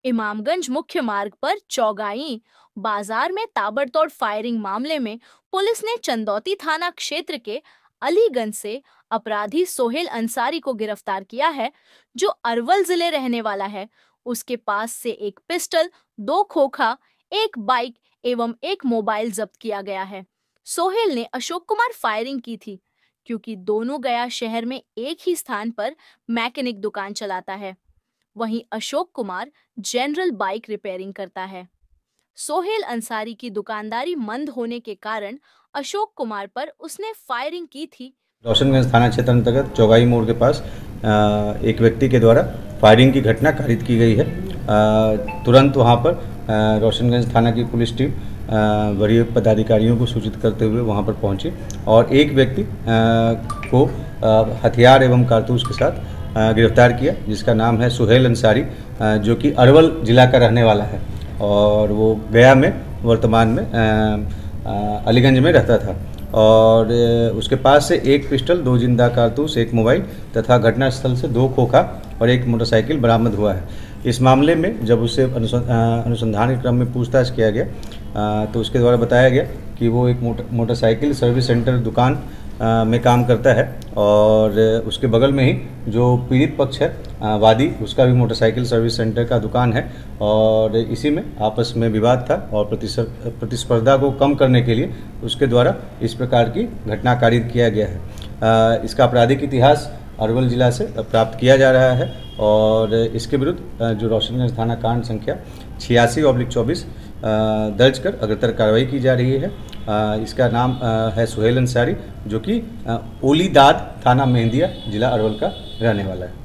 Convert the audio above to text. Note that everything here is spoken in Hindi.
इमामगंज मुख्य मार्ग पर चौगाई बाजार में ताबड़तोड़ फायरिंग मामले में पुलिस ने चंदौती थाना क्षेत्र के अलीगंज से अपराधी सोहेल अंसारी को गिरफ्तार किया है, जो अरवल जिले रहने वाला है। उसके पास से एक पिस्टल, 2 खोखा, एक बाइक एवं एक मोबाइल जब्त किया गया है। सोहेल ने अशोक कुमार फायरिंग की थी, क्योंकि दोनों गया शहर में एक ही स्थान पर मैकेनिक दुकान चलाता है। वहीं Ashok Kumar general bike repairing करता है। सोहेल अंसारी की दुकानदारी मंद होने के कारण अशोक कुमार पर उसने फायरिंग की थी। रोशनगंज थाना क्षेत्र अंतर्गत चौगाई मोड़ के पास एक व्यक्ति के द्वारा फायरिंग की घटना कारित की गई है। तुरंत वहां पर रोशनगंज थाना की पुलिस टीम वरीय पदाधिकारियों को सूचित करते हुए वहां पर पहुंची और एक व्यक्ति को हथियार एवं कारतूस के साथ गिरफ्तार किया, जिसका नाम है सोहेल अंसारी, जो कि अरवल जिला का रहने वाला है और वो गया में वर्तमान में अलीगंज में रहता था। और उसके पास से एक पिस्टल, 2 जिंदा कारतूस, एक मोबाइल तथा घटनास्थल से 2 खोखा और एक मोटरसाइकिल बरामद हुआ है। इस मामले में जब उससे अनुसंधान के क्रम में पूछताछ किया गया तो उसके द्वारा बताया गया कि वो एक मोटरसाइकिल सर्विस सेंटर दुकान में काम करता है और उसके बगल में ही जो पीड़ित पक्ष है वादी, उसका भी मोटरसाइकिल सर्विस सेंटर का दुकान है और इसी में आपस में विवाद था और प्रतिस्पर्धा को कम करने के लिए उसके द्वारा इस प्रकार की घटना कारित किया गया है। इसका आपराधिक इतिहास अरवल जिला से प्राप्त किया जा रहा है और इसके विरुद्ध जो रोशनगंज थाना कांड संख्या 86/24 दर्ज कर अग्रतर कार्रवाई की जा रही है। इसका नाम है सोहेल अंसारी, जो कि ओलीदाद थाना मेहंदिया जिला अरवल का रहने वाला है।